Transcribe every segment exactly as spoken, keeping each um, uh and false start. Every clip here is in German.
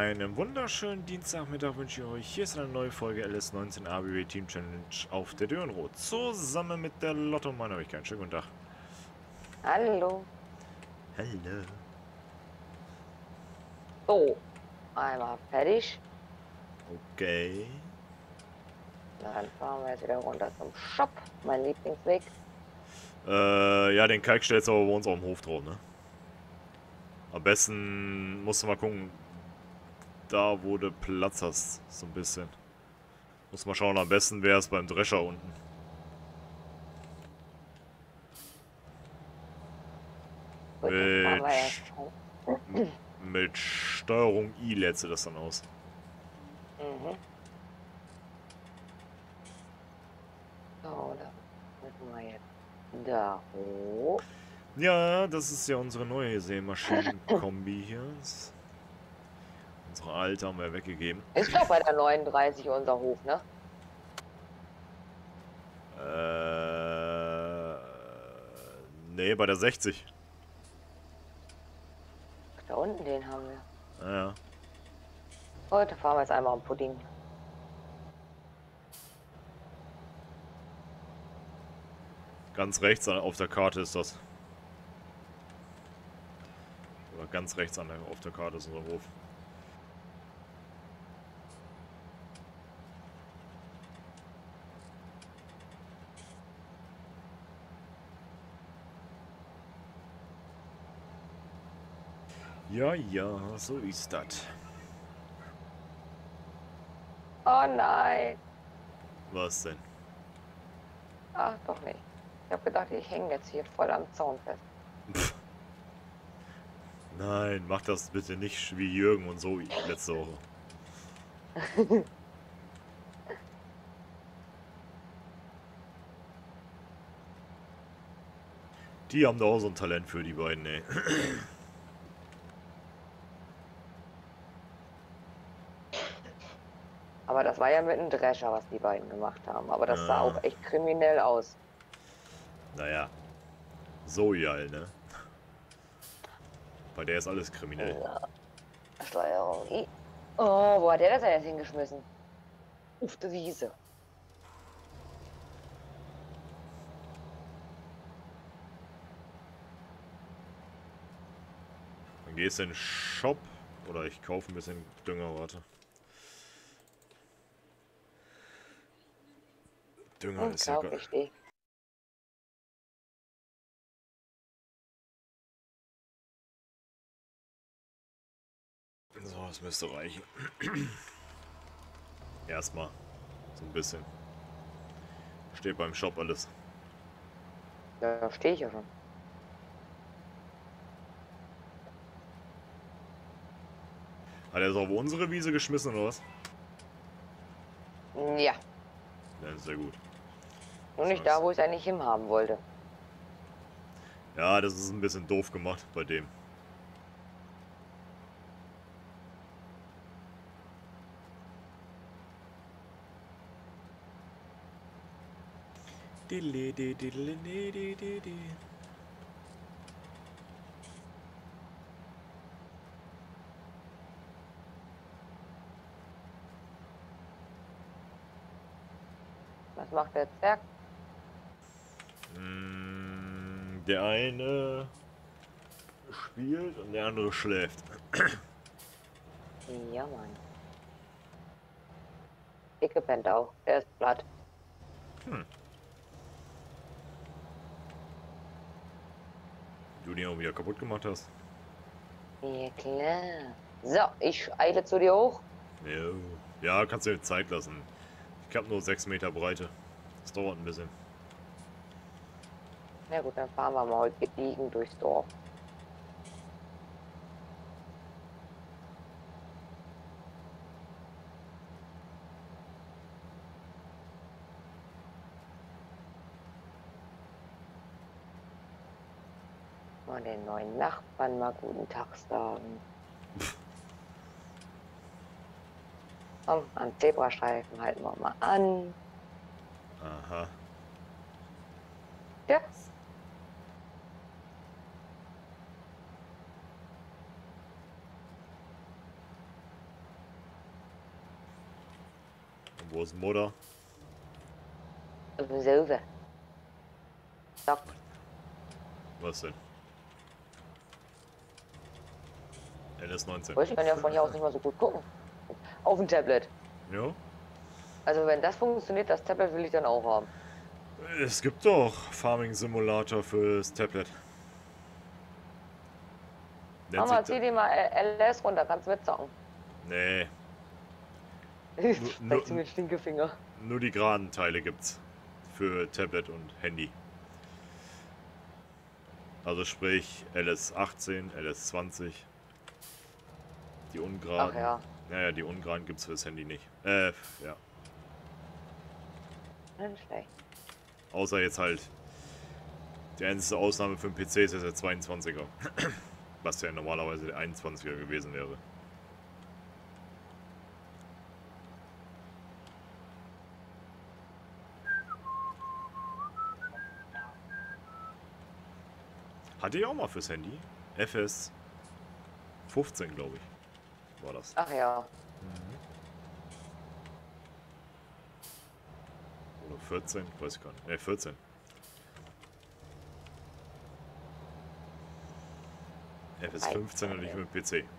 Einen wunderschönen Dienstagmittag wünsche ich euch. Hier ist eine neue Folge L S neunzehn A B W Team Challenge auf der Dürrenroth. Zusammen mit der Lotto Mannhäufigkeit. Schönen guten Tag. Hallo. Hallo. So, einmal fertig. Okay. Dann fahren wir jetzt wieder runter zum Shop. Mein Lieblingsweg. Äh, ja, den Kalk stellst du aber bei uns auf dem Hof drauf, ne? Am besten musst du mal gucken, da wo du Platz hast, so ein bisschen. Muss mal schauen, am besten wäre es beim Drescher unten. Gut, dann fahren wir erst. Mit, mit Steuerung I lädst du das dann aus. Mhm. So, dann müssen wir jetzt da hoch. Ja, das ist ja unsere neue Sämaschinen-Kombi hier. Unsere alte haben wir weggegeben. Ist doch bei der neununddreißig unser Hof, ne? Äh. Nee, bei der sechzig. Da unten, den haben wir. Ja, ja. Heute fahren wir jetzt einmal am Pudding. Ganz rechts auf der Karte ist das. Oder ganz rechts an der, auf der Karte ist unser Hof. Ja, ja, so ist das. Oh nein. Was denn? Ach, doch nicht. Ich habe gedacht, ich hänge jetzt hier voll am Zaun fest. Pff. Nein, mach das bitte nicht wie Jürgen und so letzte Woche. Die haben da auch so ein Talent für, die beiden, ey. Aber das war ja mit einem Drescher, was die beiden gemacht haben. Aber das sah Ja. auch echt kriminell aus. Naja. So geil, ne? Bei der ist alles kriminell. Ja. Steuerung I. Oh, wo hat der das denn jetzt hingeschmissen? Auf die Wiese. Dann gehst du in den Shop. Oder ich kaufe ein bisschen Dünger, warte. Dünger Hm, ist ja glaub geil. ich die. So, das müsste reichen. Erstmal. So ein bisschen. Steht beim Shop alles. Da stehe ich ja schon. Hat er es auf unsere Wiese geschmissen oder was? Ja, Ja, sehr gut. nur nicht da, wo ich es eigentlich hinhaben wollte. Ja, das ist ein bisschen doof gemacht bei dem. Was macht der Zwerg? Mm, der eine spielt und der andere schläft. Ja, Mann. Dicke pennt auch. Der ist platt. Hm. Du den auch wieder kaputt gemacht hast. Ja, klar. So, ich eile zu dir hoch. Ja, ja, kannst du dir Zeit lassen. Ich habe nur sechs Meter Breite. Das dauert ein bisschen. Na gut, dann fahren wir mal heute gediegen durchs Dorf. Mal den neuen Nachbarn mal guten Tag sagen. Komm, am Zebrastreifen halten wir mal an. Aha. Ja. Wo ist Mutter? Auf dem Sofa. Sag, Was denn? L S neunzehn. ich kann ja von hier aus nicht mal so gut gucken. Auf dem Tablet. Ja. Also wenn das funktioniert, das Tablet will ich dann auch haben. Es gibt doch Farming Simulator fürs Tablet. Nennt Mama, sich zieh da- dir mal L S runter, kannst mitzocken. Nee, Zeig zu mir den Stinkefinger. nur die geraden Teile gibt's. Für Tablet und Handy. Also sprich L S achtzehn, L S zwanzig. Die ungeraden. Ach ja. Naja, die ungeraden gibt's fürs Handy nicht. Äh, ja. Nicht schlecht. Außer jetzt halt. Die einzige Ausnahme für den P C ist jetzt der zweiundzwanziger. Was ja normalerweise der einundzwanziger gewesen wäre. Hatte ich auch mal fürs Handy. F S fünfzehn, glaube ich. War das. Ach ja. Oder vierzehn, weiß ich gar nicht. Ne, vierzehn. F S fünfzehn und nicht mit P C.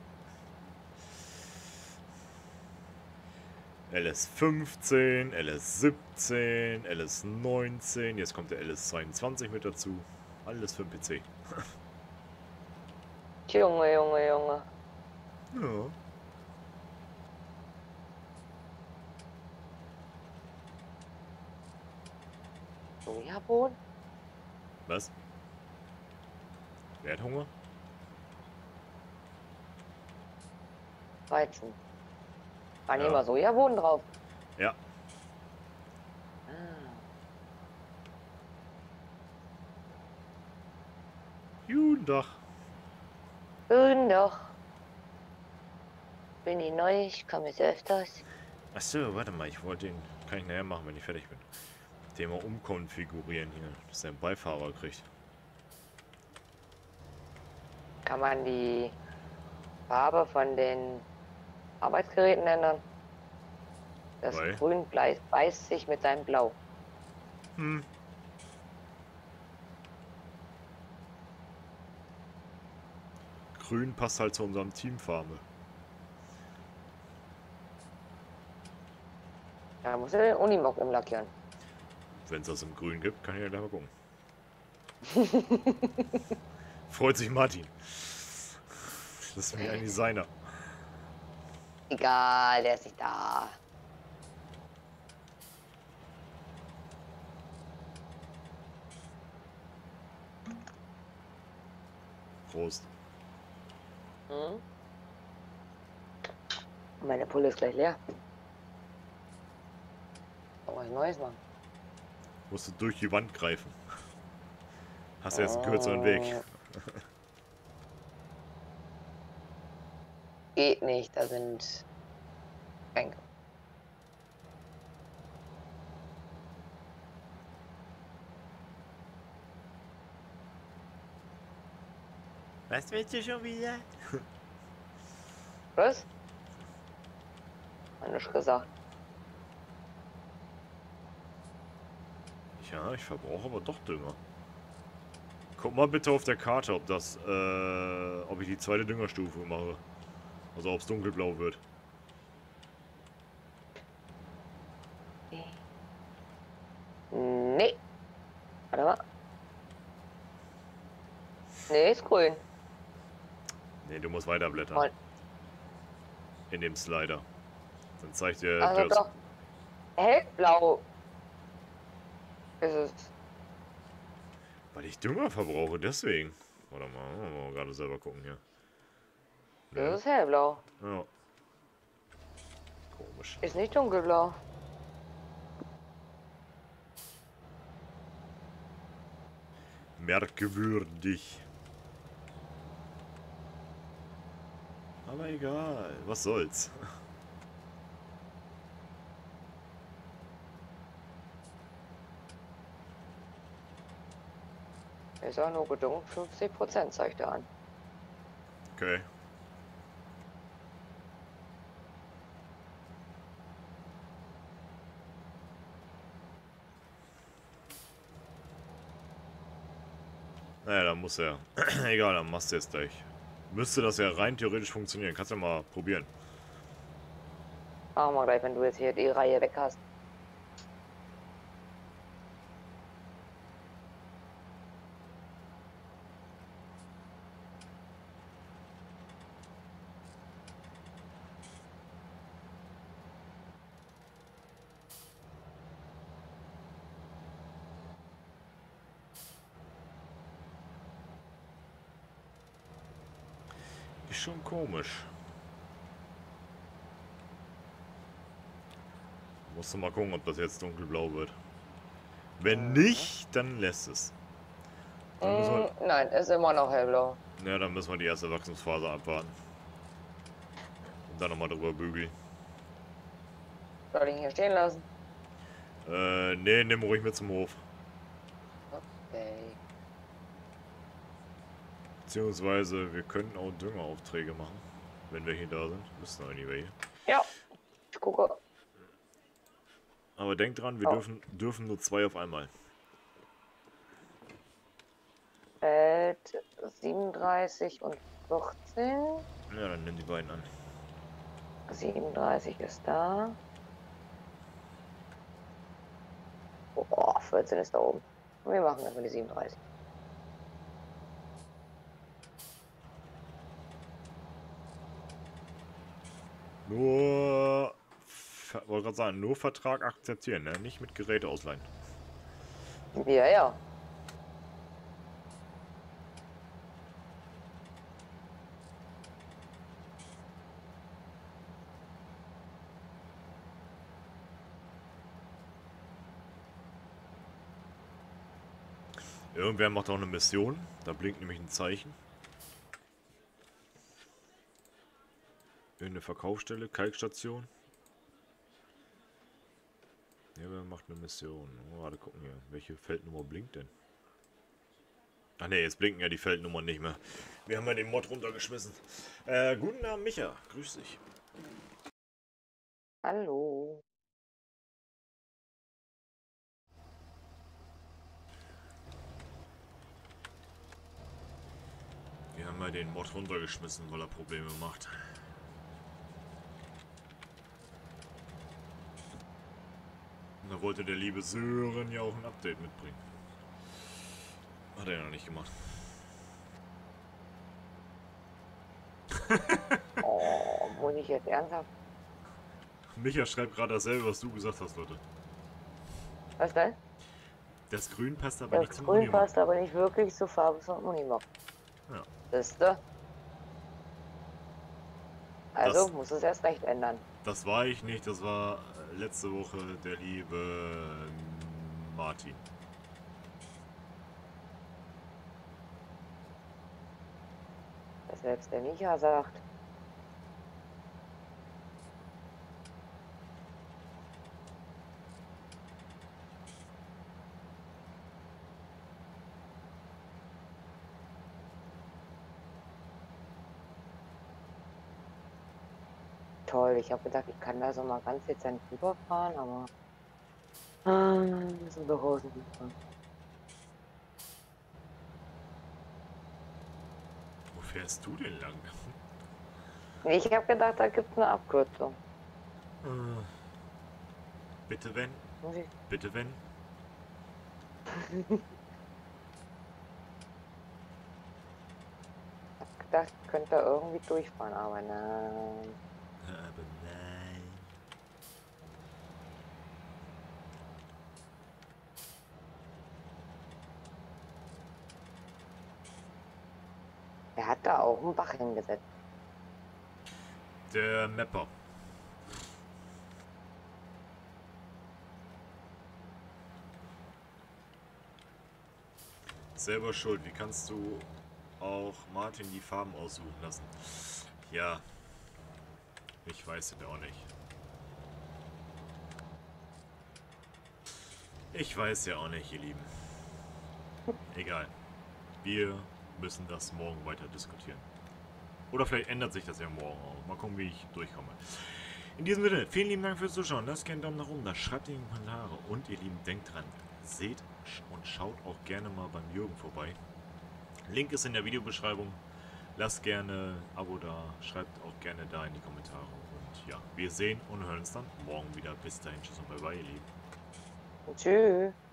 L S fünfzehn, L S siebzehn, L S neunzehn, jetzt kommt der L S zweiundzwanzig mit dazu. Alles für den P C. Junge, Junge, Junge. Ja. Sojabohnen? Was? Wer hat Hunger? Weizen. War Ja. nicht mal Sojabohnen drauf? Ja. Ah. Guten Tag. Guten Tag. Bin ich neu, ich komme jetzt öfters. Achso, warte mal, ich wollte den. Kann ich nachher machen, wenn ich fertig bin. Den mal umkonfigurieren hier, dass er einen Beifahrer kriegt. Kann man die Farbe von den Arbeitsgeräten ändern? Das Weil? Grün blei- beißt sich mit seinem Blau. Hm. Grün passt halt zu unserem Teamfarbe. Da muss er den Unimog umlackieren. Wenn es das im Grün gibt, kann ich ja gleich mal gucken. Freut sich Martin. Das ist mir ein Designer. Egal, der ist nicht da. Prost. Hm? Meine Pulle ist gleich leer. Oh, was Neues machen. Musst du durch die Wand greifen. Hast du jetzt einen kürzeren Weg. Geht nicht, da sind Bänke. Was willst du schon wieder? Was? Hab nicht gesagt. Ja, ich verbrauche aber doch Dünger. Guck mal bitte auf der Karte, ob das, äh, ob ich die zweite Düngerstufe mache. Also ob es dunkelblau wird. Nee. Warte mal. Nee, ist grün. Ne, du musst weiterblättern. Und, In dem Slider. Dann zeigt dir also das. doch. Hellblau ist es. Weil ich Dünger verbrauche, deswegen. Warte mal, mal gerade selber gucken hier. Das Ne? ist hellblau. Ja. Komisch. Ist nicht dunkelblau. Merkwürdig. Aber egal, was soll's. Ist auch nur gedunken, fünfzig Prozent zeigt er an. Okay. Naja, dann muss er. Egal, dann machst du jetzt gleich. Müsste das ja rein theoretisch funktionieren. Kannst ja mal probieren. Machen wir gleich, wenn du jetzt hier die Reihe weg hast. Ist schon komisch. Musst du mal gucken, ob das jetzt dunkelblau wird. Wenn nicht, dann lässt es. Dann müssen wir, Mm, nein, ist immer noch hellblau. ja, dann müssen wir die erste Wachstumsphase abwarten. Und dann nochmal drüber bügeln. Soll ich ihn hier stehen lassen? Äh, nee, nimm ruhig mit zum Hof. Okay. Beziehungsweise, wir könnten auch Düngeraufträge machen. Wenn wir hier da sind. Müssen wir anyway. Ja, ich gucke. Aber denk dran, wir Oh. dürfen, dürfen nur zwei auf einmal. Feld siebenunddreißig und vierzehn. Ja, dann nimm die beiden an. siebenunddreißig ist da. Oh, vierzehn ist da oben. Und wir machen einfach die siebenunddreißig. Nur, Ver- wollte gerade sagen, nur Vertrag akzeptieren, ne? Nicht mit Geräte ausleihen. Ja, ja. Irgendwer macht auch eine Mission. Da blinkt nämlich ein Zeichen. Irgendeine Verkaufsstelle, Kalkstation. Ja, wer macht eine Mission? Oh, warte, gucken hier. Welche Feldnummer blinkt denn? Ach ne, jetzt blinken ja die Feldnummern nicht mehr. Wir haben ja den Mod runtergeschmissen. Äh, guten Abend, Micha. Grüß dich. Hallo. Wir haben ja den Mod runtergeschmissen, weil er Probleme macht. Und da wollte der liebe Sören ja auch ein Update mitbringen. Hat er ja noch nicht gemacht. Oh, muss ich jetzt ernsthaft? Micha schreibt gerade dasselbe, was du gesagt hast, Leute. Was denn? Das Grün passt aber Das nicht zum Grün Unimog. passt aber nicht wirklich zur Farbe von Unimog. Ja. Siehste? Also Das- muss es erst recht ändern. Das war ich nicht, das war äh, letzte Woche der liebe Martin. Das selbst der Micha sagt. Toll, ich habe gedacht, ich kann da so mal ganz dezent rüberfahren, aber ah, müssen wir raus. Wo fährst du denn lang? Ich habe gedacht, da gibt es eine Abkürzung. Äh, Bitte wenn, Muss ich bitte wenn. hab gedacht, ich könnte da irgendwie durchfahren, aber nein. Aber nein. Er hat da auch einen Bach hingesetzt. Der Mapper. Selber schuld. Wie kannst du auch Martin die Farben aussuchen lassen? Ja. Ich weiß es auch nicht. Ich weiß ja auch nicht, ihr Lieben. Egal. Wir müssen das morgen weiter diskutieren. Oder vielleicht ändert sich das ja morgen auch. Mal gucken, wie ich durchkomme. In diesem Sinne, vielen lieben Dank fürs Zuschauen. Lasst gerne einen Daumen nach oben da. Schreibt in die Kommentare. Und ihr Lieben, denkt dran. Seht und schaut auch gerne mal beim Jürgen vorbei. Link ist in der Videobeschreibung. Lasst gerne ein Abo da, schreibt auch gerne da in die Kommentare. Und ja, wir sehen und hören uns dann morgen wieder. Bis dahin, tschüss und bye bye, ihr Lieben. Tschüss.